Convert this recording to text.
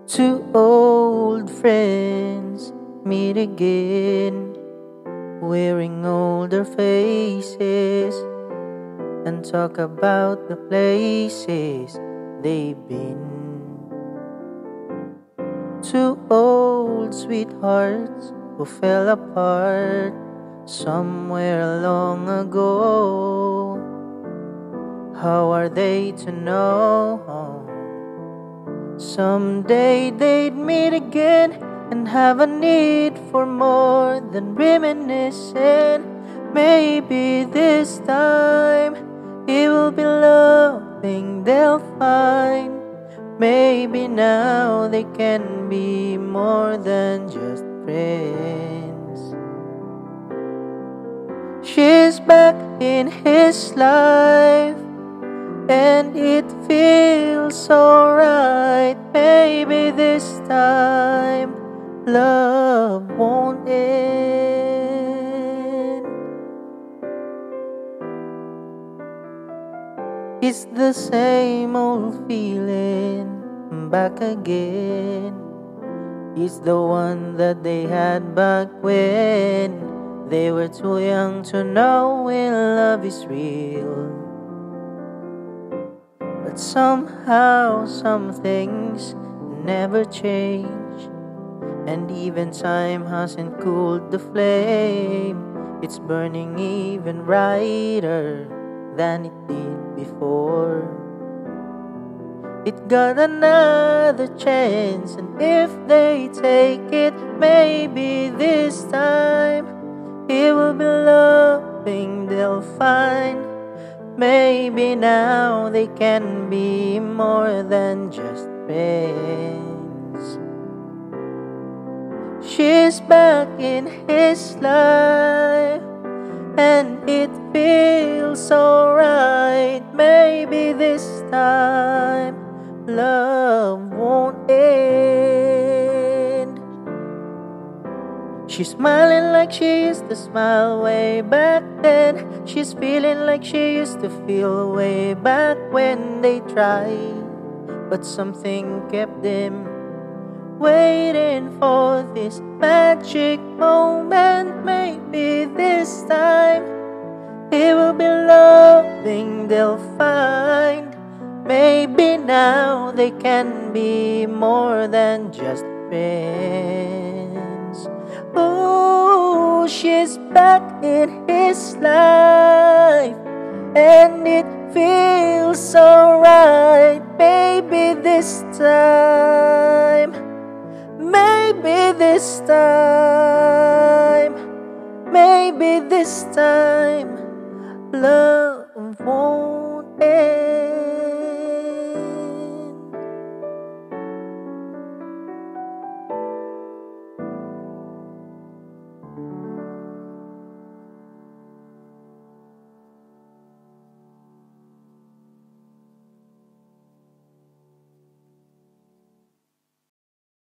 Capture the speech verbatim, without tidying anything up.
Two old friends meet again, wearing older faces, and talk about the places they've been. Two old sweethearts who fell apart somewhere long ago. How are they to know? Someday they'd meet again and have a need for more than reminiscing. Maybe this time it will be loving they'll find. Maybe now they can be more than just friends. She's back in his life, and it feels so right. Maybe this time love won't end. It's the same old feeling back again. It's the one that they had back when they were too young to know when love is real. But somehow some things never change, and even time hasn't cooled the flame. It's burning even brighter than it did before. It got another chance, and if they take it, maybe this time it will be loving they'll find. Maybe now they can be more than just friends. She's back in his life, and it feels so right. Maybe this time love won't end. She's smiling like she used to smile way back then. She's feeling like she used to feel way back when they tried, but something kept them waiting for this magic moment. Maybe this time it will be loving they'll find. Maybe now they can be more than just friends. Oh, she's back in his life, and it feels so right. Maybe this time, maybe this time, maybe this time love won't